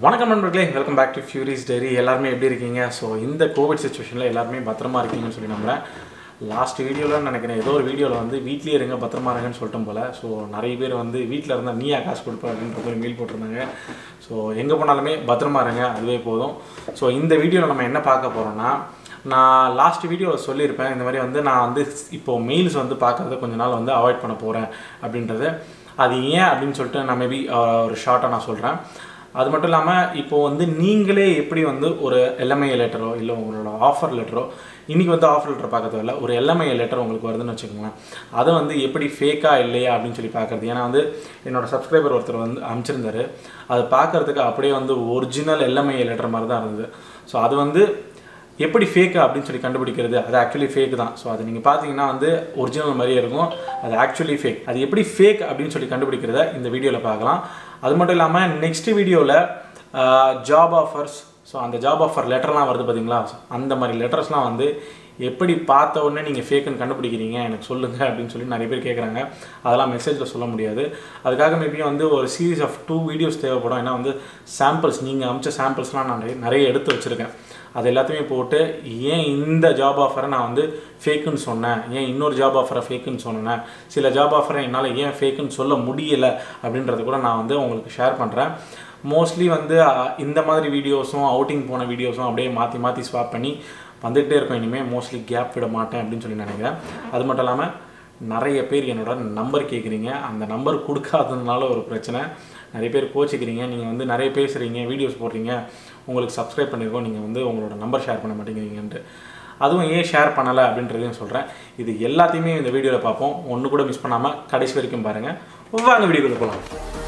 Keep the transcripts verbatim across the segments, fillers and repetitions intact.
வணக்கம் நண்பர்களே, welcome back to Fury's diary. எல்லாருமே எப்படி இருக்கீங்க? ஸோ இந்த கோவிட் சுச்சுவேஷனில் எல்லாருமே பத்திரமா இருக்கீங்கன்னு சொல்லி நம்புகிறேன். லாஸ்ட் வீடியோவில் நினைக்கிறேன், ஏதோ ஒரு வீடியோவில் வந்து வீட்லேயே இருங்க பத்திரமா இருங்கன்னு சொல்லிட்டோம் போல். ஸோ நிறைய பேர் வந்து வீட்டில் இருந்தால் நீயா காசு கொடுப்ப அப்படின்ற மாதிரி மீல் போட்டிருந்தாங்க. ஸோ எங்கே போனாலுமே பத்திரமா இருங்க, அதுவே போதும். ஸோ இந்த வீடியோவில் நம்ம என்ன பார்க்க போகிறோன்னா, நான் லாஸ்ட் வீடியோவில் சொல்லியிருப்பேன், இந்த மாதிரி வந்து நான் வந்து இப்போது மெயில்ஸ் வந்து பார்க்குறத கொஞ்ச நாள் வந்து அவாய்ட் பண்ண போகிறேன் அப்படின்றது. அது ஏன் அப்படின்னு சொல்லிட்டு நான் மேபி ஒரு ஷார்ட்டாக நான் சொல்கிறேன். அது மட்டும் இல்லாமல் இப்போது வந்து நீங்களே எப்படி வந்து ஒரு எல்எம்ஐ லெட்டரோ இல்லை உங்களோட ஆஃபர் லெட்டரோ, இன்றைக்கி வந்து ஆஃபர் லெட்டர் பார்க்க தேவையில்ல, ஒரு எல்எம்ஐ லெட்டர் உங்களுக்கு வருதுன்னு வச்சுக்கோங்களேன். அதை வந்து எப்படி ஃபேக்காக இல்லையா அப்படின்னு சொல்லி பார்க்குறது. ஏன்னா வந்து என்னோடய சப்ஸ்கிரைபர் ஒருத்தர் வந்து அனுப்பிச்சிருந்தாரு, அது பார்க்குறதுக்கு அப்படியே வந்து ஒரிஜினல் எல்எம்ஐ லெட்டர் மாதிரி தான் இருந்தது. ஸோ அது வந்து எப்படி ஃபேக்கு அப்படின்னு சொல்லி கண்டுபிடிக்கிறது, அது ஆக்சுவலி ஃபேக் தான். ஸோ அது நீங்கள் பார்த்தீங்கன்னா வந்து ஒரிஜினல் மாதிரியே இருக்கும், அது ஆக்சுவலி ஃபேக். அது எப்படி ஃபேக் அப்படின்னு சொல்லி கண்டுபிடிக்கிறத இந்த வீடியோவில் பார்க்கலாம். அது மட்டும் இல்லாமல் நெக்ஸ்ட் வீடியோவில் ஜாப் ஆஃபர்ஸ், ஸோ அந்த ஜாப் ஆஃபர் லெட்டர்லாம் வருது பார்த்தீங்களா, அந்த மாதிரி லெட்டர்ஸ்லாம் வந்து எப்படி பார்த்த உடனே நீங்கள் ஃபேக்குன்னு கண்டுபிடிக்கிறீங்க எனக்கு சொல்லுங்கள் அப்படின்னு சொல்லி நிறைய பேர் கேட்குறாங்க. அதெல்லாம் மெசேஜில் சொல்ல முடியாது. அதுக்காக மேபி வந்து ஒரு சீரீஸ் ஆஃப் டூ வீடியோஸ் தேவைப்படும். ஏன்னா வந்து சாம்பிள்ஸ், நீங்கள் அமிச்ச சாம்பிள்ஸ்லாம் நான் நிறைய நிறைய எடுத்து வச்சுருக்கேன். அது எல்லாத்தையுமே போட்டு ஏன் இந்த ஜாப் ஆஃபரை நான் வந்து ஃபேக்குன்னு சொன்னேன், ஏன் இன்னொரு ஜாப் ஆஃபரை ஃபேக்குன்னு சொன்னேன், சில ஜாப் ஆஃபரை என்னால் ஏன் ஃபேக்குன்னு சொல்ல முடியலை அப்படின்றத கூட நான் வந்து உங்களுக்கு ஷேர் பண்ணுறேன். மோஸ்ட்லி வந்து இந்த மாதிரி வீடியோஸும் அவுட்டிங் போன வீடியோஸும் அப்படியே மாற்றி மாற்றி ஸ்வாப் பண்ணி வந்துகிட்டே இருக்கும். இனிமேல் மோஸ்ட்லி கேப் விட மாட்டேன் அப்படின்னு சொல்லி நினைக்கிறேன். அது மட்டும் இல்லாமல் நிறைய பேர் என்னோட நம்பர் கேட்குறீங்க, அந்த நம்பர் கொடுக்காததுனால ஒரு பிரச்சனை. நிறைய பேர் கோச்சிக்கிறீங்க, நீங்கள் வந்து நிறைய பேசுகிறீங்க, வீடியோஸ் போடுறீங்க, உங்களுக்கு சப்ஸ்கிரைப் பண்ணியிருக்கோம், நீங்கள் வந்து உங்களோட நம்பர் ஷேர் பண்ண மாட்டேங்கிறீங்கன்ட்டு. அதுவும் ஏன் ஷேர் பண்ணலை அப்படின்றதையும் சொல்கிறேன். இது எல்லாத்தையுமே இந்த வீடியோவில் பார்ப்போம். ஒன்று கூட மிஸ் பண்ணாமல் கடைசி வரைக்கும் பாருங்கள். வாங்க வீடியோக்குள்ள போகலாம்.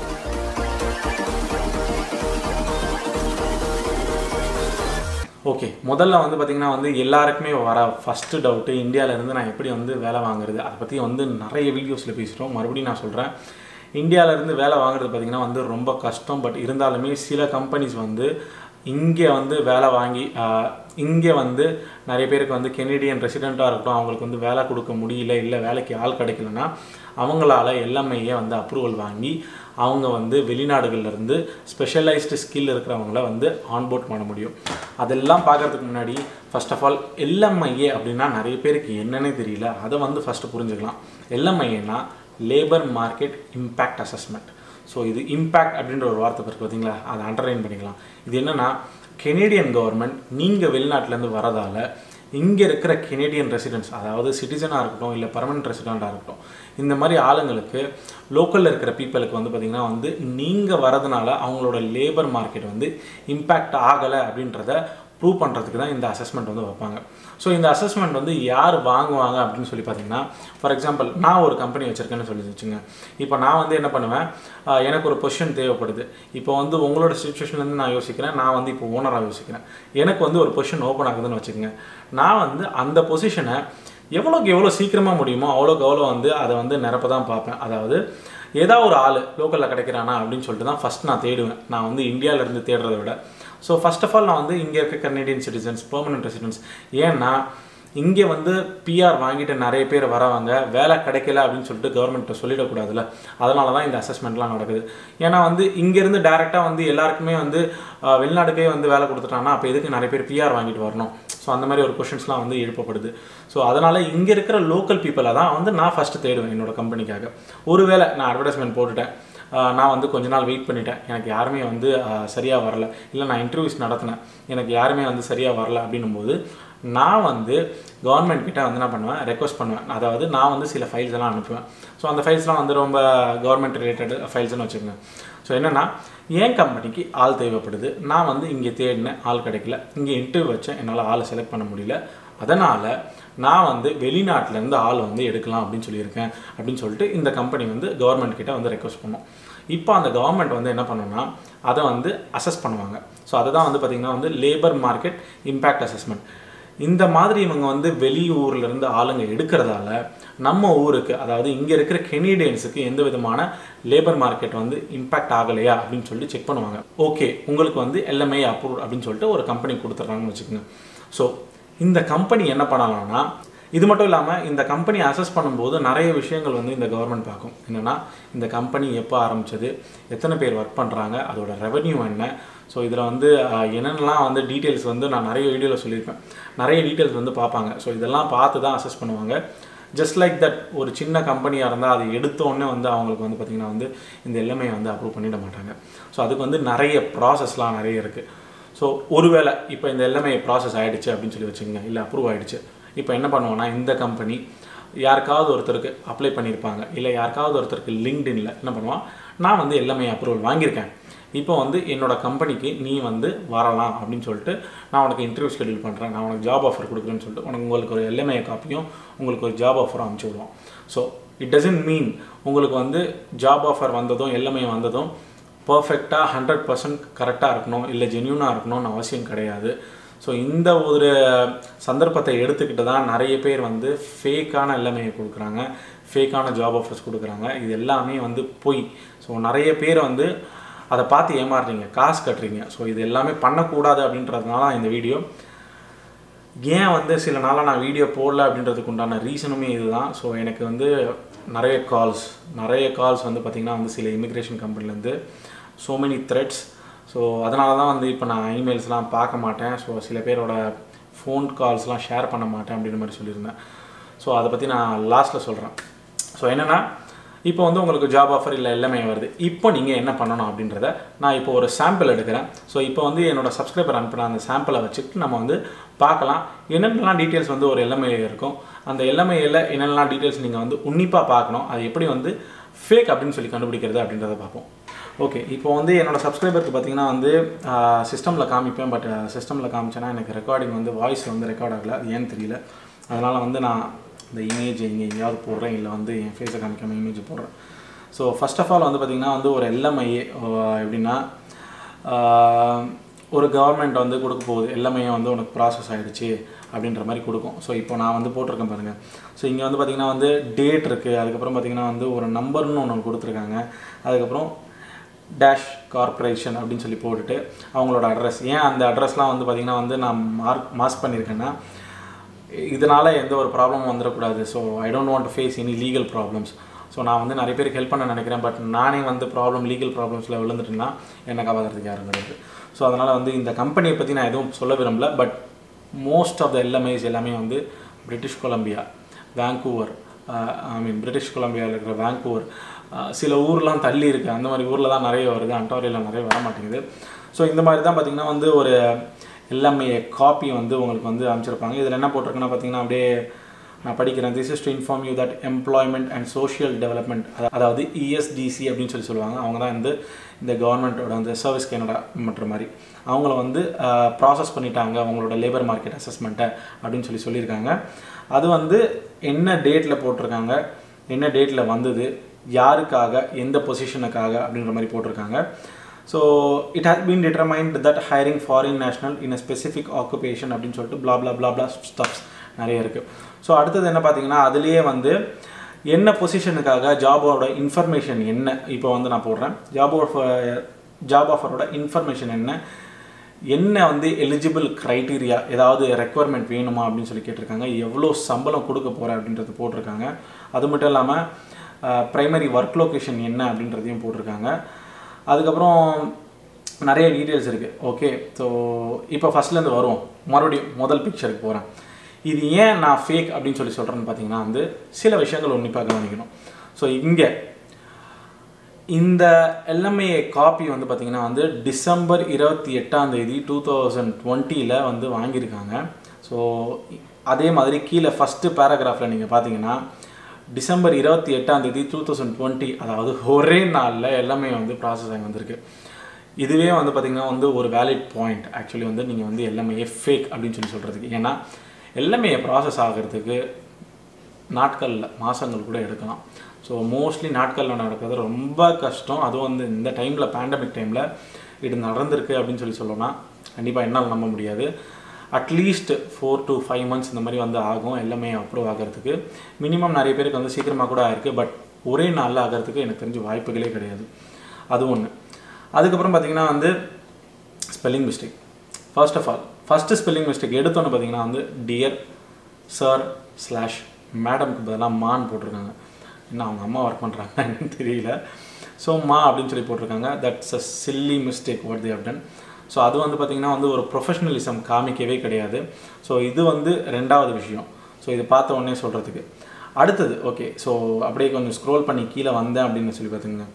ஓகே, முதல்ல வந்து பார்த்திங்கன்னா வந்து எல்லாருக்குமே வர ஃபஸ்ட்டு டவுட்டு, இந்தியாவிலேருந்து நான் எப்படி வந்து வேலை வாங்குறது, அதை பற்றி வந்து நிறைய வீடியோஸில் பேசுகிறோம். மறுபடியும் நான் சொல்கிறேன், இந்தியாவிலேருந்து வேலை வாங்குறது பார்த்திங்கன்னா வந்து ரொம்ப கஷ்டம். பட் இருந்தாலுமே சில கம்பெனிஸ் வந்து இங்கே வந்து வேலை வாங்கி இங்கே வந்து நிறைய பேருக்கு வந்து கெனடியன் ரெசிடெண்ட்டாக இருக்கட்டும், அவங்களுக்கு வந்து வேலை கொடுக்க முடியல, இல்லை வேலைக்கு ஆள் கிடைக்கலன்னா அவங்களால எல்லாமே வந்து அப்ரூவல் வாங்கி அவங்க வந்து வெளிநாடுகள்லேருந்து ஸ்பெஷலைஸ்டு ஸ்கில் இருக்கிறவங்கள வந்து ஆன்போர்ட் பண்ண முடியும். அதெல்லாம் பார்க்குறதுக்கு முன்னாடி ஃபர்ஸ்ட் ஆஃப் ஆல் எல்எம்ஐஏ அப்படின்னா நிறைய பேருக்கு என்னன்னே தெரியல, அதை வந்து ஃபஸ்ட்டு புரிஞ்சுக்கலாம். எல்எம்ஐஏனா labour market impact assessment. So இது இம்பேக்ட் அப்படின்ற ஒரு வார்த்தை இருக்குது பார்த்தீங்களா, அதை அண்டர்லைன் பண்ணிக்கலாம். இது என்னென்னா, கெனேடியன் கவர்மெண்ட் நீங்கள் வெளிநாட்டிலேருந்து வரதால் இங்கே இருக்கிற கெனேடியன் ரெசிடென்ட்ஸ், அதாவது சிட்டிசனாக இருக்கட்டும் இல்லை பர்மனெண்ட் ரெசிடெண்ட்டாக இருக்கட்டும், இந்த மாதிரி ஆளுங்களுக்கு லோக்கலில் இருக்கிற பீப்புளுக்கு வந்து பார்த்திங்கன்னா வந்து நீங்கள் வரதுனால அவங்களோட லேபர் மார்க்கெட் வந்து இம்பேக்ட் ஆகலை அப்படின்றத ப்ரூவ் பண்ணுறதுக்கு தான் இந்த அசஸ்மெண்ட் வந்து வைப்பாங்க. ஸோ இந்த அசஸ்மெண்ட் வந்து யார் வாங்குவாங்க அப்படின்னு சொல்லி பார்த்தீங்கன்னா, ஃபார் எக்ஸாம்பிள் நான் ஒரு கம்பெனி வச்சுருக்கேன்னு சொல்லி வச்சுங்க. இப்போ நான் வந்து என்ன பண்ணுவேன், எனக்கு ஒரு பொசிஷன் தேவைப்படுது. இப்போ வந்து உங்களோட சிச்சுவேஷன்லேருந்து நான் யோசிக்கிறேன், நான் வந்து இப்போ ஓனராக யோசிக்கிறேன், எனக்கு வந்து ஒரு பொசிஷன் ஓப்பன் ஆகுதுன்னு வச்சுக்கோங்க. நான் வந்து அந்த பொசிஷனை எவ்வளோக்கு எவ்வளோ சீக்கிரமாக முடியுமோ அவ்வளோக்கு எவ்வளோ வந்து அதை வந்து நிரப்ப தான் பார்ப்பேன். அதாவது ஏதாவது ஒரு ஆள் லோக்கலில் கிடைக்கிறானா அப்படின்னு சொல்லிட்டு தான் ஃபஸ்ட் நான் தேடுவேன். நான் வந்து இந்தியாவிலேருந்து தேடுறதை விட. ஸோ ஃபர்ஸ்ட் ஆஃப் ஆல் நான் வந்து இங்கே இருக்க கனேடியன் சிட்டிசன்ஸ், பெர்மனன்ட் ரெசிடென்ட்ஸ், ஏன்னா இங்கே வந்து பிஆர் வாங்கிட்டு நிறைய பேர் வரவாங்க, வேலை கிடைக்கல அப்படின்னு சொல்லிட்டு கவர்மெண்ட்டை சொல்லிடக்கூடாதுல்ல. அதனால தான் இந்த அசஸ்மெண்ட்லாம் நடக்குது. ஏன்னா வந்து இங்கேருந்து டேரெக்டாக வந்து எல்லாருக்குமே வந்து வெளிநாடுக்கே வந்து வேலை கொடுத்துட்டாங்கன்னா அப்போ எதுக்கு நிறைய பேர் பிஆர் வாங்கிட்டு வரணும்? ஸோ அந்த மாதிரி ஒரு கொஷின்ஸ்லாம் வந்து எழுப்பப்படுது. ஸோ அதனால் இங்கே இருக்கிற லோக்கல் பீப்புளை தான் வந்து நான் ஃபஸ்ட்டு தேடுவேன் என்னோடய கம்பெனிக்காக. ஒருவேளை நான் அட்வர்டைஸ்மெண்ட் போட்டுட்டேன், நான் வந்து கொஞ்ச நாள் வெயிட் பண்ணிட்டேன், எனக்கு யாருமே வந்து சரியாக வரல, இல்லை நான் இன்டர்வியூஸ் நடத்தினேன், எனக்கு யாருமே வந்து சரியாக வரல அப்படின்னும்போது நான் வந்து கவர்மெண்ட் கிட்டே வந்து என்ன பண்ணுவேன், ரெக்வஸ்ட் பண்ணுவேன். அதாவது நான் வந்து சில ஃபைல்ஸ் எல்லாம் அனுப்புவேன். ஸோ அந்த ஃபைல்ஸ்லாம் வந்து ரொம்ப கவர்மெண்ட் ரிலேட்டட் ஃபைல்ஸ்னு வச்சுக்கோங்க. ஸோ என்னென்னா, என் கம்பெனிக்கு ஆள் தேவைப்படுது, நான் வந்து இங்கே தேடினேன், ஆள் கிடைக்கல, இங்கே இன்டர்வியூ வச்சேன், என்னால் ஆளை செலக்ட் பண்ண முடியல, அதனால் நான் வந்து வெளிநாட்டிலேருந்து ஆள் வந்து எடுக்கலாம் அப்படின்னு சொல்லியிருக்கேன் அப்படின்னு சொல்லிட்டு இந்த கம்பெனி வந்து கவர்மெண்ட் கிட்டே வந்து ரெக்வஸ்ட் பண்ணோம். இப்போ அந்த கவர்மெண்ட் வந்து என்ன பண்ணணும்னா அதை வந்து அசஸ் பண்ணுவாங்க. ஸோ அதை தான் வந்து பார்த்திங்கன்னா வந்து லேபர் மார்க்கெட் இம்பேக்ட் அசஸ்மெண்ட். இந்த மாதிரி இவங்க வந்து வெளியூர்லேருந்து ஆளுங்க எடுக்கிறதால நம்ம ஊருக்கு, அதாவது இங்கே இருக்கிற கெனேடியன்ஸுக்கு எந்த விதமான லேபர் மார்க்கெட் வந்து இம்பேக்ட் ஆகலையா அப்படின்னு சொல்லிட்டு செக் பண்ணுவாங்க. ஓகே, உங்களுக்கு வந்து எல்எம்ஐ அப்ரூவ் அப்படின்னு சொல்லிட்டு ஒரு கம்பெனி கொடுத்துட்றாங்கன்னு வச்சுக்கோங்க. ஸோ இந்த கம்பெனி என்ன பண்ணலாம்னா, இது மட்டும் இல்லாமல் இந்த கம்பெனி அசஸ் பண்ணும்போது நிறைய விஷயங்கள் வந்து இந்த கவர்மெண்ட் பார்க்கும். என்னென்னா இந்த கம்பெனி எப்போ ஆரம்பித்தது, எத்தனை பேர் ஒர்க் பண்ணுறாங்க, அதோட ரெவன்யூ என்ன. ஸோ இதில் வந்து என்னென்னலாம் வந்து டீட்டெயில்ஸ் வந்து நான் நிறைய வீடியோவில் சொல்லியிருப்பேன், நிறைய டீட்டெயில்ஸ் வந்து பார்ப்பாங்க. ஸோ இதெல்லாம் பார்த்து தான் அசஸ் பண்ணுவாங்க. ஜஸ்ட் லைக் தட் ஒரு சின்ன கம்பெனியாக இருந்தால் அது எடுத்தோடனே வந்து அவங்களுக்கு வந்து பார்த்திங்கன்னா வந்து இந்த எல்எம்ஐ வந்து அப்ரூவ் பண்ணிட மாட்டாங்க. ஸோ அதுக்கு வந்து நிறைய ப்ராசஸ்லாம் நிறைய இருக்குது. ஸோ ஒருவேளை இப்போ இந்த எல்எம்ஐ ப்ராசஸ் ஆகிடுச்சு அப்படின்னு சொல்லி வச்சுக்கோங்க, இல்லை அப்ரூவ் ஆகிடுச்சு. இப்போ என்ன பண்ணுவோன்னா இந்த கம்பெனி யாருக்காவது ஒருத்தருக்கு அப்ளை பண்ணியிருப்பாங்க, இல்லை யாருக்காவது ஒருத்தருக்கு லிங்க்டின்ல என்ன பண்ணுவான், நான் வந்து எல்எம்ஐ அப்ரூவல் வாங்கியிருக்கேன், இப்போ வந்து என்னோட கம்பெனிக்கு நீ வந்து வரலாம் அப்படின்னு சொல்லிட்டு நான் உனக்கு இன்டர்வியூ ஷெட்யூல் பண்ணுறேன், நான் உனக்கு ஜாப் ஆஃபர் கொடுக்குறேன்னு சொல்லிட்டு உனக்கு உங்களுக்கு ஒரு எல்எம்ஐ காப்பியும் உங்களுக்கு ஒரு ஜாப் ஆஃபரும் அனுப்பிச்சி விடுவோம். ஸோ இட் டசன்ட் மீன் உங்களுக்கு வந்து ஜாப் ஆஃபர் வந்ததும் எல்எம்ஐ வந்ததும் பர்ஃபெக்டாக ஹண்ட்ரட் பர்சன்ட் கரெக்டாக இருக்கணும், இல்லை ஜென்யூனாக இருக்கணும்னு அவசியம் கிடையாது. ஸோ இந்த ஒரு சந்தர்ப்பத்தை எடுத்துக்கிட்டு தான் நிறைய பேர் வந்து ஃபேக்கான எல்எம்ஐ கொடுக்குறாங்க, ஃபேக்கான ஜாப் ஆஃபர்ஸ் கொடுக்குறாங்க. இது எல்லாமே வந்து பொய். ஸோ நிறைய பேர் வந்து அதை பார்த்து ஏமாறுறீங்க, காசு கட்டுறீங்க. ஸோ இது எல்லாமே பண்ணக்கூடாது அப்படின்றதுனால இந்த வீடியோ. ஏன் வந்து சில நாளாக நான் வீடியோ போடல அப்படின்றதுக்கு உண்டான ரீசனுமே இதுதான். ஸோ எனக்கு வந்து நிறைய கால்ஸ் நிறைய கால்ஸ் வந்து பார்த்திங்கன்னா வந்து சில இமிக்ரேஷன் கம்பெனிலேருந்து ஸோ மெனி த்ரெட்ஸ். ஸோ அதனால தான் வந்து இப்போ நான் இமெயில்ஸ்லாம் பார்க்க மாட்டேன். ஸோ சில பேரோட ஃபோன் கால்ஸ்லாம் ஷேர் பண்ண மாட்டேன் அப்படின்ற மாதிரி சொல்லியிருந்தேன். ஸோ அதை பற்றி நான் லாஸ்ட்டில் சொல்கிறேன். ஸோ என்னென்னா இப்போ வந்து உங்களுக்கு ஜாப் ஆஃபர் இல்லை எல்லாமே வருது. இப்போ நீங்கள் என்ன பண்ணணும் அப்படின்றத நான் இப்போ ஒரு சாம்பிள் எடுக்கிறேன். ஸோ இப்போ வந்து என்னோடய சப்ஸ்கிரைபர் அனுப்பின அந்த சாம்பிளை வச்சுட்டு நம்ம வந்து பார்க்கலாம் என்னென்னலாம் டீட்டெயில்ஸ் வந்து ஒரு எல்எம்ஐ இருக்கும், அந்த எல்எம்ஐயில் என்னென்னலாம் டீட்டெயில்ஸ் நீங்கள் வந்து உன்னிப்பாக பார்க்கணும், அது எப்படி வந்து ஃபேக் அப்படின்னு சொல்லி கண்டுபிடிக்கிறது அப்படின்றத பார்ப்போம். ஓகே, இப்போ வந்து என்னோடய சப்ஸ்கிரைபருக்கு பார்த்திங்கன்னா வந்து சிஸ்டமில் காமிப்பேன். பட் சிஸ்டமில் காமிச்சேன்னா எனக்கு ரெக்கார்டிங் வந்து வாய்ஸ் வந்து ரெக்கார்ட் ஆகலை, அது ஏன்னு தெரியல. அதனால் வந்து நான் இந்த இமேஜ் இங்கே எங்கேயாவது போடுறேன், இல்லை வந்து என் ஃபேஸை காமிக்காமல் இமேஜ் போடுறேன். ஸோ ஃபர்ஸ்ட் ஆஃப் ஆல் வந்து பார்த்திங்கன்னா வந்து ஒரு எல்எம்ஐஏ எப்படின்னா ஒரு கவர்மெண்ட் வந்து கொடுக்க போகுது, எல்லாமே வந்து உனக்கு ப்ராசஸ் ஆகிடுச்சு அப்படின்ற மாதிரி கொடுக்கும். ஸோ இப்போ நான் வந்து போட்டிருக்கேன் பாருங்கள். ஸோ இங்கே வந்து பார்த்திங்கன்னா வந்து டேட் இருக்குது, அதுக்கப்புறம் பார்த்திங்கன்னா வந்து ஒரு நம்பர்னு ஒன்று கொடுத்துருக்காங்க, அதுக்கப்புறம் டேஷ் கார்ப்பரேஷன் அப்படின்னு சொல்லி போட்டுட்டு அவங்களோட அட்ரஸ். ஏன் அந்த அட்ரஸ்லாம் வந்து பார்த்திங்கன்னா வந்து நான் மார்க் மாஸ்க் பண்ணியிருக்கேன்னா இதனால் எந்த ஒரு ப்ராப்ளமும் வந்துடக்கூடாது. So I don't want to face any legal problems. So நான் வந்து நிறைய பேருக்கு ஹெல்ப் பண்ண நினைக்கிறேன். பட் நானே வந்து ப்ராப்ளம் லீகல் ப்ராப்ளம்ஸில் விழுந்துட்டுன்னா என்னை காப்பாற்றுறதுக்கு யாரும் கிடையாது. ஸோ அதனால் வந்து இந்த கம்பெனியை பற்றி நான் எதுவும் சொல்ல விரும்பல. But most of the LMIs எல்லாமே வந்து British Columbia, Vancouver, I mean British கொலம்பியாவில் இருக்கிற வேங்கூவர், சில ஊர்லாம் தள்ளி இருக்குது, அந்த மாதிரி ஊரில் தான் நிறைய வருது, அன்டாரியோவில் நிறைய வர மாட்டேங்குது. ஸோ இந்த மாதிரி தான் பார்த்திங்கன்னா வந்து ஒரு எல்லாமே காப்பி வந்து உங்களுக்கு வந்து அமைச்சிருப்பாங்க. இதில் என்ன போட்டிருக்குன்னா பார்த்திங்கன்னா அப்படியே நான் படிக்கிறேன். This is to inform you that employment and social development, அதாவது இஎஸ்டிசி அப்படின்னு சொல்லி சொல்லுவாங்க. அவங்க தான் வந்து இந்த கவர்மெண்ட்டோட வந்து சர்வீஸ் கனடா மற்ற மாதிரி அவங்கள வந்து ப்ராசஸ் பண்ணிட்டாங்க அவங்களோட லேபர் மார்க்கெட் அசஸ்மெண்ட்டை அப்படின்னு சொல்லி சொல்லியிருக்காங்க. அது வந்து என்ன டேட்டில் போட்டிருக்காங்க, என்ன டேட்டில் வந்தது, யாருக்காக, எந்த பொசிஷனுக்காக அப்படின்ற மாதிரி போட்டிருக்காங்க. So it has been determined that hiring foreign national in a specific occupation அப்படின்னு சொல்லிட்டு பிளா பிளா பிளா பிளா ஸ்டப்ஸ் நிறைய இருக்குது. ஸோ அடுத்தது என்ன பார்த்தீங்கன்னா அதுலேயே வந்து என்ன பொசிஷனுக்காக, ஜாபோட இன்ஃபர்மேஷன் என்ன, இப்போ வந்து நான் போடுறேன் ஜாப் ஆஃபர் ஜாப் ஆஃபரோட இன்ஃபர்மேஷன் என்ன, என்ன வந்து எலிஜிபிள் க்ரைட்டீரியா, ஏதாவது ரெக்குவயர்மெண்ட் வேணுமா அப்படின்னு சொல்லி கேட்டிருக்காங்க, எவ்வளோ சம்பளம் கொடுக்க போகிறேன் அப்படின்றது போட்டிருக்காங்க. அது மட்டும் இல்லாமல் ப்ரைமரி ஒர்க் லொக்கேஷன் என்ன அப்படின்றதையும் போட்டிருக்காங்க. அதுக்கப்புறம் நிறைய டீட்டெயில்ஸ் இருக்குது. ஓகே, ஸோ இப்போ ஃபஸ்ட்லேருந்து வருவோம், மறுபடியும் முதல் பிக்சருக்கு போகிறேன். இது ஏன் நான் ஃபேக் அப்படின்னு சொல்லி சொல்கிறேன்னு பார்த்தீங்கன்னா வந்து சில விஷயங்கள் உன்னிப்பாக கவனிக்கணும். ஸோ இங்கே இந்த எல்எம்ஐஏ காப்பி வந்து பார்த்திங்கன்னா வந்து டிசம்பர் இருபத்தி எட்டாம் தேதி டூ தௌசண்ட் டுவெண்ட்டியில் வந்து வாங்கியிருக்காங்க. ஸோ அதே மாதிரி கீழே ஃபஸ்ட்டு பேராகிராஃபில் நீங்கள் பார்த்தீங்கன்னா டிசம்பர் இருபத்தி எட்டாம் தேதி டூ தௌசண்ட் டுவெண்ட்டி அதாவது ஒரே நாளில் எல்லாமே வந்து ப்ராசஸ் ஆகி வந்திருக்கு. இதுவே வந்து பார்த்திங்கன்னா வந்து ஒரு வேலிட் பாயிண்ட் ஆக்சுவலி வந்து நீங்கள் வந்து எல்லாமே ஃபேக் அப்படின்னு சொல்லி சொல்கிறதுக்கு. ஏன்னா எல்லாமே ப்ராசஸ் ஆகிறதுக்கு நாட்களில் மாதங்கள் கூட எடுக்கலாம். ஸோ மோஸ்ட்லி நாட்களில் நடக்கிறது ரொம்ப கஷ்டம். அதுவும் வந்து இந்த டைமில் பேண்டமிக் டைமில் இது நடந்திருக்கு அப்படின்னு சொல்லி சொல்லணும்னா கண்டிப்பாக என்னால் நம்ப முடியாது. At least four to five months இந்த மாதிரி வந்து ஆகும் எல்லாமே அப்ரூவ் ஆகிறதுக்கு. மினிமம் நிறைய பேருக்கு வந்து சீக்கிரமாக கூட ஆயிருக்கு. பட் ஒரே நாளில் ஆகிறதுக்கு எனக்கு தெரிஞ்ச வாய்ப்புகளே கிடையாது. அது ஒன்று. அதுக்கப்புறம் பார்த்திங்கன்னா வந்து spelling mistake. First of all first spelling mistake எடுத்தோன்னு பார்த்திங்கன்னா வந்து டியர் சார் ஸ்லாஷ் மேடம்க்கு பதிலாக மான்னு போட்டிருக்காங்க. இன்னும் அவங்க அம்மா ஒர்க் பண்ணுறாங்க என்னன்னு தெரியல. ஸோ மா அப்படின்னு சொல்லி போட்டிருக்காங்க. That's a silly mistake what the how done. ஸோ அது வந்து பார்த்திங்கன்னா வந்து ஒரு ப்ரொஃபஷ்னலிசம் காமிக்கவே கிடையாது. ஸோ இது வந்து ரெண்டாவது விஷயம். ஸோ இது பார்த்த உடனே சொல்கிறதுக்கு. அடுத்தது ஓகே, ஸோ அப்படியே கொஞ்சம் ஸ்க்ரோல் பண்ணி கீழே வந்தேன் அப்படின்னு சொல்லி பார்த்துங்க.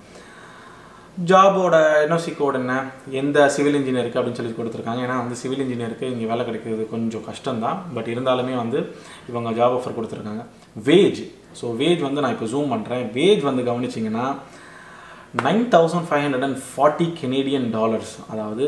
ஜாபோட என்ஓசி கோட் என்ன, எந்த சிவில் இன்ஜினியருக்கு அப்படின்னு சொல்லி கொடுத்துருக்காங்க. ஏன்னா வந்து சிவில் இன்ஜினியருக்கு இங்கே வேலை கிடைக்கிறது கொஞ்சம் கஷ்டம்தான். பட் இருந்தாலுமே வந்து இவங்க ஜாப் ஆஃபர் கொடுத்துருக்காங்க. வேஜ், ஸோ வேஜ் வந்து நான் இப்போ ஜூம் பண்ணுறேன். வேஜ் வந்து கவனிச்சிங்கன்னா nine thousand five hundred and forty Canadian dollars. அதாவது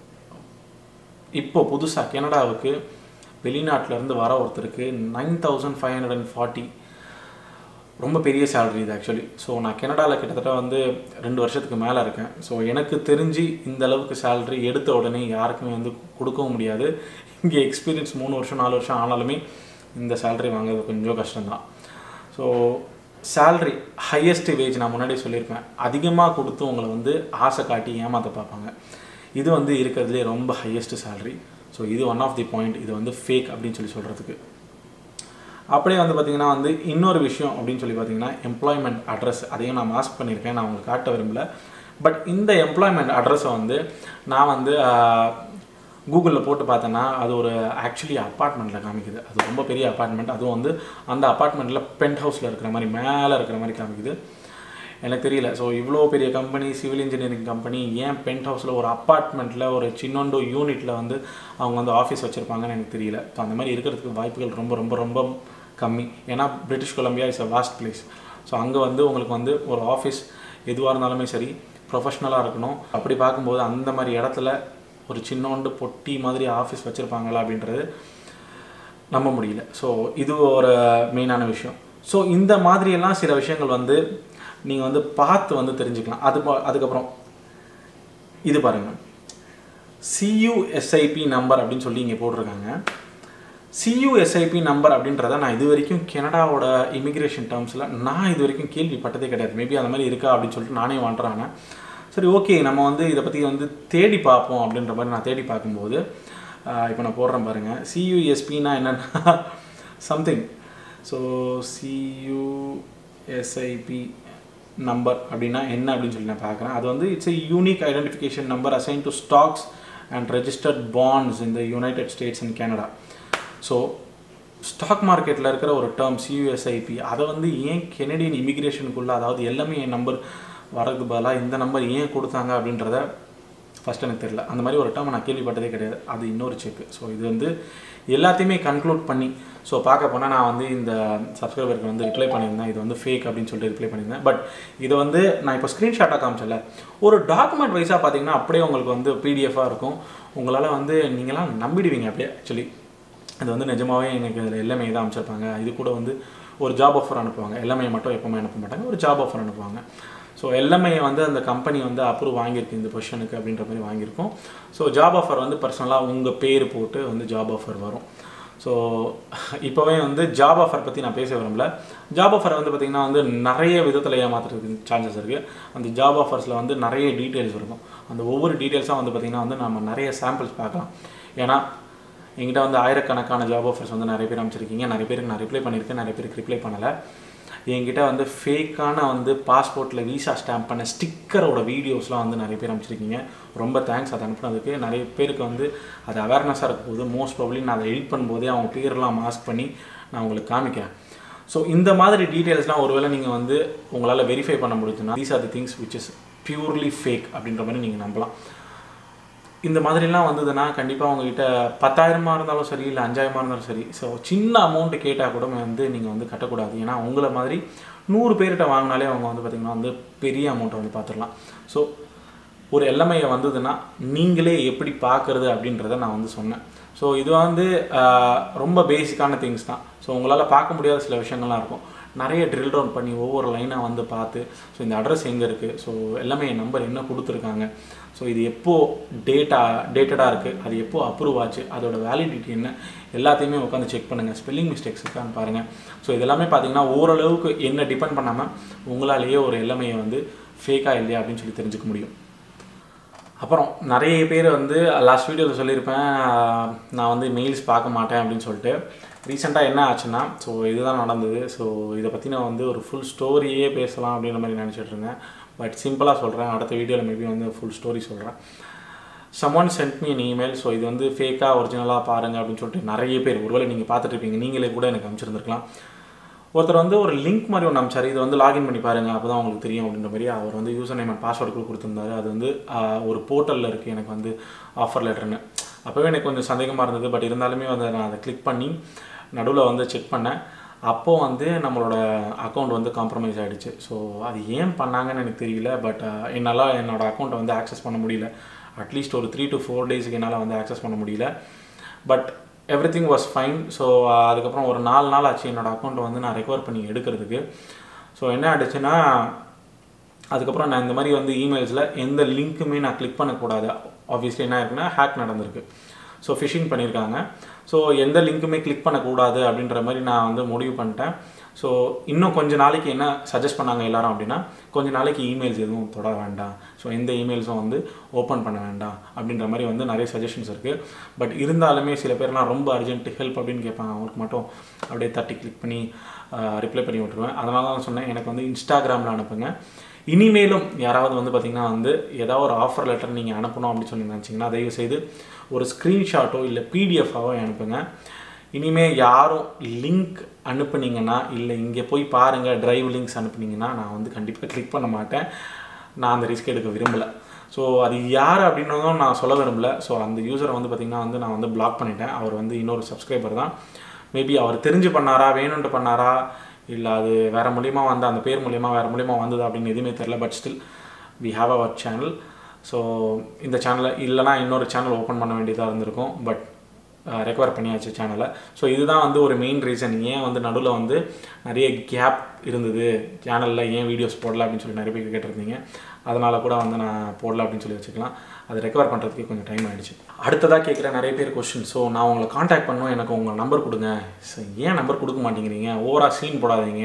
இப்போ புதுசாக கனடாவுக்கு வெளிநாட்டிலேருந்து வர ஒருத்தருக்கு nine thousand five hundred and forty ரொம்ப பெரிய சேலரி இது ஆக்சுவலி. ஸோ நான் கனடாவில் கிட்டத்தட்ட வந்து ரெண்டு வருஷத்துக்கு மேலே இருக்கேன். ஸோ எனக்கு தெரிஞ்சு இந்த அளவுக்கு சேலரி எடுத்த உடனே யாருக்குமே வந்து கொடுக்கவும் முடியாது. இங்கே எக்ஸ்பீரியன்ஸ் மூணு வருஷம் நாலு வருஷம் ஆனாலுமே இந்த சேலரி வாங்குறது கொஞ்சம் கஷ்டம்தான். ஸோ சேலரி ஹையஸ்ட் வேஜ் நான் முன்னாடி சொல்லியிருப்பேன், அதிகமாக கொடுத்து உங்களை வந்து ஆசை காட்டி ஏமாற்ற பார்ப்பாங்க. இது வந்து இருக்கிறதுலே ரொம்ப ஹையஸ்ட் சேலரி. ஸோ இது ஒன் ஆஃப் தி பாயிண்ட். இது வந்து ஃபேக் அப்படின்னு சொல்லி சொல்கிறதுக்கு. அப்படியே வந்து பார்த்திங்கன்னா வந்து இன்னொரு விஷயம் அப்படின்னு சொல்லி பார்த்தீங்கன்னா எம்ப்ளாய்மெண்ட் அட்ரஸ். அதையும் நான் மாஸ்க் பண்ணியிருக்கேன், நான் உங்களுக்கு காட்ட விரும்பல. பட் இந்த எம்ப்ளாய்மெண்ட் அட்ரஸை வந்து நான் வந்து கூகுளில் போட்டு பார்த்தேன்னா அது ஒரு ஆக்சுவலி அப்பார்ட்மெண்ட்டில் காமிக்குது. அது ரொம்ப பெரிய அப்பார்ட்மெண்ட். அதுவும் வந்து அந்த அப்பார்ட்மெண்ட்டில் பென்ட் ஹவுஸில் இருக்கிற மாதிரி மேலே இருக்கிற மாதிரி காமிக்குது. எனக்கு தெரியல. ஸோ இவ்வளோ பெரிய கம்பெனி, சிவில் இன்ஜினியரிங் கம்பெனி, ஏன் பென்ட் ஹவுஸில் ஒரு அப்பார்ட்மெண்ட்டில் ஒரு சின்னோண்டு யூனிட்டில் வந்து அவங்க வந்து ஆஃபீஸ் வச்சுருப்பாங்கன்னு எனக்கு தெரியல. ஸோ அந்த மாதிரி இருக்கிறதுக்கு வாய்ப்புகள் ரொம்ப ரொம்ப ரொம்ப கம்மி. ஏன்னா British Columbia is a vast place. So அங்கே வந்து உங்களுக்கு வந்து ஒரு ஆஃபீஸ் எதுவாக இருந்தாலுமே சரி ப்ரொஃபஷ்னலாக இருக்கணும். அப்படி பார்க்கும்போது அந்த மாதிரி இடத்துல ஒரு சின்னோண்டு பொட்டி மாதிரி ஆஃபீஸ் வச்சுருப்பாங்களா அப்படின்றது நம்ப முடியல. ஸோ இது ஒரு மெயினான விஷயம். ஸோ இந்த மாதிரியெல்லாம் சில விஷயங்கள் வந்து நீங்கள் வந்து பார்த்து வந்து தெரிஞ்சுக்கலாம். அது அதுக்கப்புறம் இது பாருங்கள், சியூஎஸ்ஐபி நம்பர் அப்படின்னு சொல்லி இங்கே போட்டிருக்காங்க. சியூஎஸ்ஐபி நம்பர் அப்படின்றத நான் இது வரைக்கும் கனடாவோட இமிக்ரேஷன் டேர்ம்ஸில் நான் இது வரைக்கும் கேள்விப்பட்டதே கிடையாது. மேபி அந்த மாதிரி இருக்கா அப்படின்னு சொல்லிட்டு நானே வாண்டுறாங்க. சரி ஓகே, நம்ம வந்து இதை பற்றி வந்து தேடி பார்ப்போம் அப்படின்ற மாதிரி நான் தேடி பார்க்கும்போது இப்போ நான் போடுறேன் பாருங்கள். சியூஎஸ்பின்னா என்னென்னா சம்திங். ஸோ சியூஎஸ்ஐபி நம்பர் அப்படின்னா என்ன அப்படின்னு சொல்லி நான் பார்க்குறேன். அது வந்து it's a unique identification number assign to stocks and registered bonds in the United States and Canada. So stock மார்க்கெட்டில் இருக்கிற ஒரு டேர்ம் சியூஎஸ்ஐபி, அதை வந்து ஏன் கெனடியன் இமிக்ரேஷனுக்குள்ளே, அதாவது எல்லாமே என் நம்பர் வரதுக்கு பதிலாக இந்த நம்பர் ஏன் கொடுத்தாங்க அப்படின்றத ஃபஸ்ட் எனக்கு தெரியல. அந்த மாதிரி ஒரு டேர்ம் நான் கேள்விப்பட்டதே கிடையாது. அது இன்னொரு செக்கு. ஸோ இது வந்து எல்லாத்தையுமே கன்க்ளூட் பண்ணி ஸோ பார்க்க போனால் நான் வந்து இந்த சப்ஸ்கிரைபருக்கு வந்து ரிப்ளை பண்ணியிருந்தேன், இது வந்து ஃபேக் அப்படின்னு சொல்லிட்டு ரிப்ளை பண்ணியிருந்தேன். பட் இதை வந்து நான் இப்போ ஸ்க்ரீன்ஷாட்டாக காமிச்சல, ஒரு டாக்குமெண்ட் வைஸாக பார்த்தீங்கன்னா அப்படியே உங்களுக்கு வந்து பிடிஎஃபாக இருக்கும். உங்களால் வந்து நீங்களாம் நம்பிடுவீங்க அப்படியே. ஆக்சுவலி அது வந்து நிஜமாகவே எனக்கு இதில் எல்லாமே தான் அமைச்சிருப்பாங்க. இது கூட வந்து ஒரு ஜாப் ஆஃபர் அனுப்புவாங்க. எல்லாமே மட்டும் எப்போவுமே அனுப்ப மாட்டாங்க, ஒரு ஜாப் ஆஃபர் அனுப்புவாங்க. ஸோ எல்லாமே வந்து அந்த கம்பெனி வந்து அப்ரூவ் வாங்கியிருக்கு இந்த பொசிஷனுக்கு அப்படின்ற மாதிரி வாங்கியிருக்கோம். ஸோ ஜாப் ஆஃபர் வந்து பர்சனலாக உங்கள் பேர் போட்டு வந்து ஜாப் ஆஃபர் வரும். ஸோ இப்போவே வந்து ஜாப் ஆஃபர் பற்றி நான் பேச விரும்பல. ஜாப் ஆஃபர் வந்து பார்த்திங்கன்னா வந்து நிறைய விதத்தில் ஏமாத்துறதுக்கு சான்சஸ் இருக்குது. அந்த ஜாப் ஆஃபர்ஸில் வந்து நிறைய டீட்டெயில்ஸ் இருக்கும். அந்த ஒவ்வொரு டீட்டெயில்ஸாக வந்து பார்த்திங்கன்னா வந்து நம்ம நிறைய சாம்பிள்ஸ் பார்க்கலாம். ஏன்னா என்கிட்ட வந்து ஆயிரக்கணக்கான ஜாப் ஆஃபர்ஸ் வந்து நிறைய பேர் அமைச்சிருக்கீங்க. நிறைய பேருக்கு நான் ரிப்ளை பண்ணியிருக்கேன், நிறைய பேருக்கு ரிப்ளை பண்ணலை. என்கிட்ட வந்து ஃபேக்கான வந்து பாஸ்போர்ட்டில் வீசா ஸ்டாம்ப் பண்ண ஸ்டிக்கரோட வீடியோஸ்லாம் வந்து நிறைய பேர் அமைச்சிருக்கீங்க. ரொம்ப தேங்க்ஸ் அதை அனுப்புனதுக்கு. நிறைய பேருக்கு வந்து அது அவேர்னஸாக இருக்கும் போது மோஸ்ட் ப்ராபப்ளி நான் அதை எடிட் பண்ணும்போதே அவங்க பேரெலாம் மாஸ்க் பண்ணி நான் உங்களுக்கு காமிக்கிறேன். ஸோ இந்த மாதிரி டீட்டெயில்ஸ்லாம் ஒருவேளை நீங்கள் வந்து உங்களால் வெரிஃபை பண்ண முடியுதுன்னா these are the things which is purely fake அப்படின்ற மாதிரி நீங்கள் நம்பலாம். இந்த மாதிரிலாம் வந்ததுன்னா கண்டிப்பாக உங்ககிட்ட பத்தாயிரமாக இருந்தாலும் சரி, இல்லை அஞ்சாயிரமாக இருந்தாலும் சரி, ஸோ சின்ன அமௌண்ட்டு கேட்டால் கூட வந்து நீங்கள் வந்து கட்டக்கூடாது. ஏன்னா உங்களை மாதிரி நூறு பேர்கிட்ட வாங்கினாலே அவங்க வந்து பார்த்திங்கன்னா வந்து பெரிய அமௌண்ட்டை வந்து பார்த்துடலாம். ஸோ ஒரு எல்எம்ஐ வந்ததுன்னா நீங்களே எப்படி பார்க்குறது அப்படின்றத நான் வந்து சொன்னேன். ஸோ இது வந்து ரொம்ப பேசிக்கான திங்ஸ் தான். ஸோ உங்களால் பார்க்க முடியாத சில விஷயங்கள்லாம் இருக்கும். நிறைய ட்ரில் டவுன் பண்ணி ஒவ்வொரு லைனாக வந்து பார்த்து ஸோ இந்த அட்ரஸ் எங்கே இருக்குது, ஸோ எல்லாமே என் நம்பர் என்ன கொடுத்துருக்காங்க, ஸோ இது எப்போது டேட்டா டேட்டடாக இருக்குது, அது எப்போது அப்ரூவ் ஆச்சு, அதோட வேலிடிட்டி என்ன, எல்லாத்தையுமே உட்காந்து செக் பண்ணுங்கள். ஸ்பெல்லிங் மிஸ்டேக்ஸ் இருக்கான்னு பாருங்கள். ஸோ இதெல்லாமே பார்த்தீங்கன்னா ஓரளவுக்கு என்ன டிபெண்ட் பண்ணாமல் உங்களாலேயே ஒரு எல்லாமே வந்து ஃபேக்காக இல்லையா அப்படின்னு சொல்லி தெரிஞ்சுக்க முடியும். அப்புறம் நிறைய பேர் வந்து லாஸ்ட் வீடியோவில் சொல்லியிருப்பேன் நான் வந்து மெயில்ஸ் பார்க்க மாட்டேன் அப்படின்னு சொல்லிட்டு. ரீசெண்டாக என்ன ஆச்சுன்னா, ஸோ இதுதான் நடந்தது. ஸோ இதை பற்றி நான் வந்து ஒரு ஃபுல் ஸ்டோரியே பேசலாம் அப்படின்ற மாதிரி நினச்சிட்டு இருந்தேன். பட் சிம்பிளாக சொல்கிறேன், அடுத்த வீடியோவில் மேபி வந்து ஃபுல் ஸ்டோரி சொல்கிறேன். Someone sent me an email. So இது வந்து ஃபேக்காக ஒரிஜினலாக பாருங்கள் அப்படின்னு சொல்லிட்டு நிறைய பேர், ஒருவேளை நீங்கள் பார்த்துட்டு இருப்பீங்க, நீங்களே கூட எனக்கு அனுப்பிச்சிருந்துருக்கலாம். ஒருத்தர் வந்து ஒரு லிங்க் மாதிரி ஒன்று அனுப்பிச்சார், இது வந்து லாகின் பண்ணி பாருங்கள் அப்போ தான் உங்களுக்கு தெரியும் அப்படின்ற மாதிரி. அவர் வந்து யூசர் நேம் அண்ட் பாஸ்வேர்டு கொடுத்துருந்தாரு. அது வந்து ஒரு போர்ட்டலில் இருக்குது எனக்கு வந்து ஆஃபர் லெட்டர்னு. அப்போவே எனக்கு கொஞ்சம் சந்தேகமாக இருந்தது. பட் இருந்தாலுமே வந்து நான் அதை கிளிக் பண்ணி நடுவில் வந்து செக் பண்ணேன். அப்போது வந்து நம்மளோட அக்கௌண்ட் வந்து காம்ப்ரமைஸ் ஆகிடுச்சு. ஸோ அது ஏன் பண்ணாங்கன்னு எனக்கு தெரியல. பட் என்னால் என்னோடய அக்கௌண்ட்டை வந்து ஆக்சஸ் பண்ண முடியல. அட்லீஸ்ட் ஒரு த்ரீ டு ஃபோர் டேஸுக்கு என்னால் வந்து ஆக்சஸ் பண்ண முடியல. But everything was fine. So அதுக்கப்புறம் ஒரு நாலு நாள் ஆச்சு என்னோடய அக்கௌண்ட்டை வந்து நான் ரெக்கவர் பண்ணி எடுக்கிறதுக்கு. ஸோ என்ன ஆகிடுச்சுன்னா, அதுக்கப்புறம் நான் இந்த மாதிரி வந்து இமெயில்ஸில் எந்த லிங்க்குமே நான் கிளிக் பண்ணக்கூடாது. ஆப்வியஸ்லி என்ன இருக்குன்னா, ஹேக் நடந்திருக்கு. ஸோ ஃபிஷிங் பண்ணியிருக்காங்க. ஸோ எந்த லிங்க்குமே கிளிக் பண்ணக்கூடாது அப்படின்ற மாதிரி நான் வந்து முடிவு பண்ணிட்டேன். ஸோ இன்னும் கொஞ்சம் நாளைக்கு என்ன சஜஸ்ட் பண்ணாங்க எல்லாரும் அப்படின்னா, கொஞ்சம் நாளைக்கு இமெயில்ஸ் எதுவும் தொட வேண்டாம், ஸோ எந்த இமெயில்ஸும் வந்து ஓப்பன் பண்ண வேண்டாம் அப்படின்ற மாதிரி வந்து நிறைய சஜஷன்ஸ் இருக்குது. பட் இருந்தாலுமே சில பேர்லாம் ரொம்ப அர்ஜென்ட் ஹெல்ப் அப்படின்னு கேட்பாங்க, அவங்களுக்கு மட்டும் அப்படியே தட்டி கிளிக் பண்ணி ரிப்ளை பண்ணி விட்டுருவேன். அதனால தான் சொன்னேன், எனக்கு வந்து இன்ஸ்டாகிராமில் அனுப்புங்க. இனிமேலும் யாராவது வந்து பார்த்திங்கன்னா வந்து ஏதாவது ஒரு ஆஃபர் லெட்டர் நீங்கள் அனுப்பணும் அப்படின்னு சொல்லி நினச்சிங்கன்னா, தயவுசெய்து ஒரு ஸ்க்ரீன்ஷாட்டோ இல்லை பிடிஎஃபாவோ அனுப்புங்க. இனிமேல் யாரும் லிங்க் அனுப்புனீங்கன்னா, இல்லை இங்கே போய் பாருங்கள் ட்ரைவ் லிங்க்ஸ் அனுப்புனீங்கன்னா, நான் வந்து கண்டிப்பாக கிளிக் பண்ண மாட்டேன். நான் அந்த ரிஸ்க் எடுக்க விரும்பலை. ஸோ அது யார் அப்படின்றதும் நான் சொல்ல விரும்பலை. ஸோ அந்த யூசரை வந்து பார்த்திங்கன்னா வந்து நான் வந்து பிளாக் பண்ணிட்டேன். அவர் வந்து இன்னொரு சப்ஸ்கிரைபர் தான். மேபி அவர் தெரிஞ்சு பண்ணாரா, வேணும்ன்ட்டு பண்ணாரா, இல்லை அது வேறு மூலிமா வந்து அந்த பேர் மூலிமா வேறு மூலிமா வந்தது அப்படின்னு எதுவுமே தெரில. But still we have our channel. So இந்த சேனலை இல்லைனா இன்னொரு சேனல் ஓப்பன் பண்ண வேண்டியதாக இருந்திருக்கும். பட் ரெக்கவர் பண்ணியாச்சு சேனலை. ஸோ இதுதான் வந்து ஒரு மெயின் ரீசன் ஏன் வந்து நடுவில் வந்து நிறைய கேப் இருந்தது சேனலில், ஏன் வீடியோஸ் போடல அப்படின்னு சொல்லி நிறைய பேர் கேட்டிருந்தீங்க. அதனால் கூட வந்து நான் போடல அப்படின்னு சொல்லி வச்சுக்கலாம். அது ரெக்கவர் பண்ணுறதுக்கு கொஞ்சம் டைம் ஆகிடுச்சு. அடுத்ததாக கேட்குற நிறைய பேர் கொஸ்டின். ஸோ நான் உங்களை காண்டாக்ட் பண்ணணும், எனக்கு உங்கள் நம்பர் கொடுங்க. ஸோ ஏன் நம்பர் கொடுக்க மாட்டேங்கிறீங்க, ஓவராக சீன் போடாதீங்க,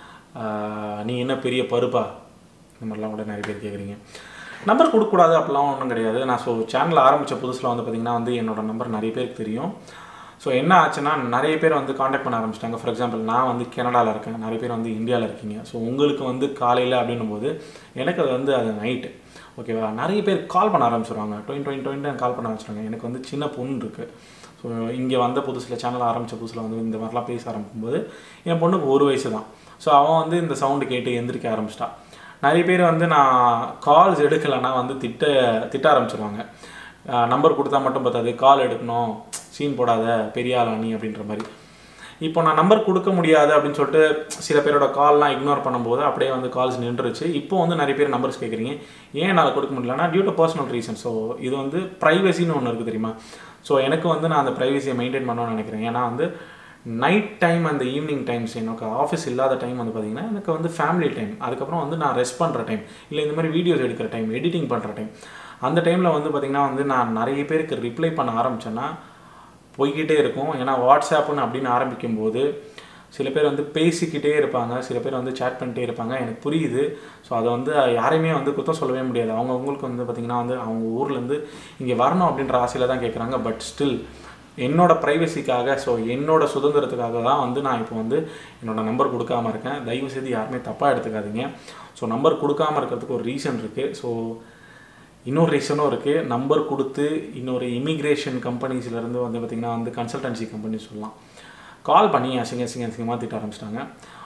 நீ என்ன பெரிய பருப்பா, இந்த மாதிரிலாம் கூட நிறைய பேர் கேட்குறீங்க. நம்பர் கொடுக்கக்கூடாது அப்படிலாம் ஒன்றும் கிடையாது. நான் ஸோ சேனல் ஆரம்பித்த புதுசில் வந்து பார்த்திங்கன்னா வந்து என்னோடய நம்பர் நிறைய பேருக்கு தெரியும். ஸோ என்ன ஆச்சுன்னா, நிறைய பேர் வந்து காண்டாக்ட் பண்ண ஆரம்பிச்சிட்டாங்க. ஃபார் எக்ஸாம்பிள் நான் வந்து கனடாவில் இருக்கேன், நிறைய பேர் வந்து இந்தியாவில் இருக்கீங்க. ஸோ உங்களுக்கு வந்து காலையில் அப்படின்னும் போது எனக்கு அது வந்து அது நைட்டு, ஓகேவா. நிறைய பேர் கால் பண்ண ஆரம்பிச்சிடுவாங்க, டுவெண்ட்டி டுவெண்ட்டி டுவெண்ட்டி கால் பண்ண ஆரம்பிச்சிடுவாங்க. எனக்கு வந்து சின்ன பொண்ணு இருக்குது. ஸோ இங்கே வந்த புதுசில் சேனல் ஆரம்பித்த புதுசில் வந்து இந்த மாதிரிலாம் பேச ஆரம்பிக்கும்போது என் பொண்ணுக்கு ஒரு வயசு தான். ஸோ அவன் வந்து இந்த சவுண்டு கேட்டு எந்திரிக்க ஆரம்பிச்சிட்டான். நிறைய பேர் வந்து நான் கால்ஸ் எடுக்கலைன்னா வந்து திட்ட திட்ட ஆரம்பிச்சிருவாங்க. நம்பர் கொடுத்தா மட்டும் பார்த்தாது, கால் எடுக்கணும், சீன் போடாத, பெரிய ஆளா நீ அப்படின்ற மாதிரி. இப்போ நான் நம்பர் கொடுக்க முடியாது அப்படின்னு சொல்லிட்டு சில பேரோட கால்லாம் இக்னோர் பண்ணும்போது அப்படியே வந்து கால்ஸ் நின்றுச்சு. இப்போ வந்து நிறைய பேர் நம்பர்ஸ் கேட்குறீங்க, ஏன் என்னால் கொடுக்க முடியலன்னா due to personal reason. So இது வந்து ப்ரைவசின்னு ஒன்று இருக்குது தெரியுமா. ஸோ எனக்கு வந்து நான் அந்த ப்ரைவசியை மெயின்டைன் பண்ணணும்னு நினைக்கிறேன். ஏன்னா வந்து நைட் டைம் அந்த ஈவினிங் டைம்ஸ் எனக்கு ஆஃபீஸ் இல்லாத டைம் வந்து பார்த்திங்கன்னா எனக்கு வந்து ஃபேமிலி டைம், அதுக்கப்புறம் வந்து நான் ரெஸ்ட் பண்ணுற டைம், இல்லை இந்த மாதிரி வீடியோஸ் எடுக்கிற டைம், எடிட்டிங் பண்ணுற டைம். அந்த டைமில் வந்து பார்த்திங்கன்னா வந்து நான் நிறைய பேருக்கு ரிப்ளை பண்ண ஆரம்பித்தேன்னா போய்கிட்டே இருக்கும். ஏன்னா வாட்ஸ்அப்புன்னு அப்படின்னு ஆரம்பிக்கும்போது சில பேர் வந்து பேசிக்கிட்டே இருப்பாங்க, சில பேர் வந்து சேட் பண்ணிட்டே இருப்பாங்க, எனக்கு புரியுது. ஸோ அதை வந்து யாரையுமே வந்து குத்தம் சொல்லவே முடியாது. அவங்கவுங்களுக்கு வந்து பார்த்திங்கன்னா வந்து அவங்க ஊர்லேருந்து இங்கே வரணும் அப்படின்ற ஆசையில் தான் கேட்குறாங்க. பட் ஸ்டில் என்னோடய ப்ரைவசிக்காக, ஸோ என்னோடய சுதந்திரத்துக்காக தான் வந்து நான் இப்போ வந்து என்னோடய நம்பர் கொடுக்காமல் இருக்கேன். தயவுசெய்து யாருமே தப்பாக எடுத்துக்காதீங்க. ஸோ நம்பர் கொடுக்காமல் இருக்கிறதுக்கு ஒரு ரீசன் இருக்குது. ஸோ இன்னொரு ரீசனும் இருக்குது. நம்பர் கொடுத்து இன்னொரு இமிக்ரேஷன் கம்பெனிஸ்லேருந்து வந்து பார்த்திங்கன்னா வந்து கன்சல்டன்சி கம்பெனி சொல்லலாம், கால் பண்ணி அசிங்க அசிங்க அசிங்கமாக திட்ட ஆரம்பிச்சிட்டாங்க.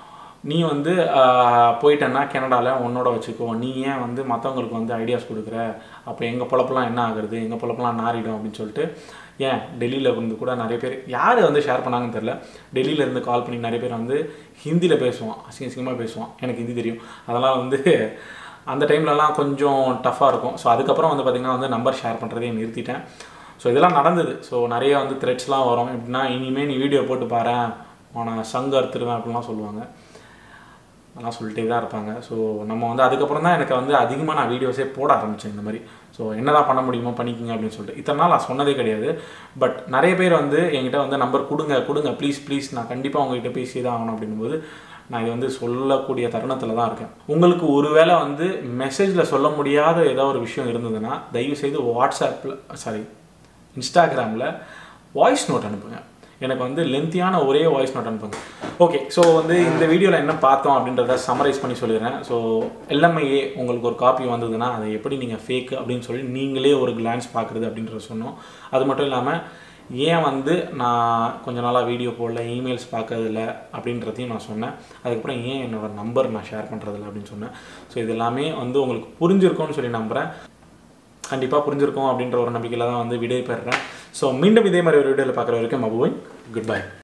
நீ வந்து போயிட்டேன்னா கனடாவில் உன்னோட வச்சுக்கோ, நீ ஏன் வந்து மற்றவங்களுக்கு வந்து ஐடியாஸ் கொடுக்குற, அப்போ எங்கள் பொழப்பெல்லாம் என்ன ஆகுறது, எங்கள் பொழப்பெல்லாம் நாரிடும் அப்படின்னு சொல்லிட்டு. ஏன் டெல்லியில் இருந்து கூட நிறைய பேர் யார் வந்து ஷேர் பண்ணாங்கன்னு தெரில, டெல்லியிலேருந்து கால் பண்ணி நிறைய பேர் வந்து ஹிந்தியில் பேசுவான், அசிங்க அசிங்கமாக பேசுவான். எனக்கு ஹிந்தி தெரியும், அதெல்லாம் வந்து அந்த டைம்லலாம் கொஞ்சம் டஃப்பாக இருக்கும். ஸோ அதுக்கப்புறம் வந்து பார்த்திங்கன்னா வந்து நம்பர் ஷேர் பண்ணுறதே நிறுத்திட்டேன். ஸோ இதெல்லாம் நடந்தது. ஸோ நிறைய வந்து த்ரெட்ஸ்லாம் வரும். எப்படின்னா, இனிமேல் நீ வீடியோ போட்டு பாரு, அவனை சங்கு அறுத்துருவேன் அப்படிலாம் சொல்லுவாங்க. அதெல்லாம் சொல்லிட்டே தான் இருப்பாங்க. ஸோ நம்ம வந்து அதுக்கப்புறம் தான் எனக்கு வந்து அதிகமாக நான் வீடியோஸே போட ஆரம்பித்தேன் இந்த மாதிரி. ஸோ என்ன தான் பண்ண முடியுமோ பண்ணிக்கிங்க அப்படின்னு சொல்லிட்டு. இத்தனை நாள் நான் சொன்னதே கிடையாது. பட் நிறைய பேர் வந்து என்கிட்ட வந்து நம்பர் கொடுங்க கொடுங்க ப்ளீஸ் ப்ளீஸ், நான் கண்டிப்பாக உங்ககிட்ட பேசி தான் ஆகணும் அப்படின்போது நான் இது வந்து சொல்லக்கூடிய தருணத்தில் தான் இருக்கேன். உங்களுக்கு ஒருவேளை வந்து மெசேஜில் சொல்ல முடியாத ஏதோ ஒரு விஷயம் இருந்ததுன்னா தயவுசெய்து வாட்ஸ்அப்பில் சாரி இன்ஸ்டாகிராமில் வாய்ஸ் நோட் அனுப்புங்க. எனக்கு வந்து லென்த்தியான ஒரே வாய்ஸ் நோட் அனுப்புங்க. ஓகே, ஸோ வந்து இந்த வீடியோவில் என்ன பார்த்தோம் அப்படின்றத சம்மரைஸ் பண்ணி சொல்லிடுறேன். ஸோ எல்எம்ஐஏ உங்களுக்கு ஒரு காப்பி வந்ததுன்னா அதை எப்படி நீங்கள் ஃபேக் அப்படின்னு சொல்லி நீங்களே ஒரு கிளான்ஸ் பார்க்குறது அப்படின்றத சொன்னோம். அது மட்டும் இல்லாமல் ஏன் வந்து நான் கொஞ்ச நாளாக வீடியோ போடல, இமெயில்ஸ் பார்க்கறதில்ல அப்படின்றதையும் நான் சொன்னேன். அதுக்கப்புறம் ஏன் என்னோடய நம்பர் நான் ஷேர் பண்ணுறதில்ல அப்படின்னு சொன்னேன். ஸோ இது எல்லாமே வந்து உங்களுக்கு புரிஞ்சிருக்கும்னு சொல்லி நம்புகிறேன். கண்டிப்பாக புரிஞ்சிருக்கும் அப்படின்ற ஒரு நம்பிக்கையில் தான் வந்து விடை பெறுறேன். ஸோ மீண்டும் இதே மாதிரி ஒரு வீடியோவில் பார்க்குற வரைக்கும் மபுவை குட் பை.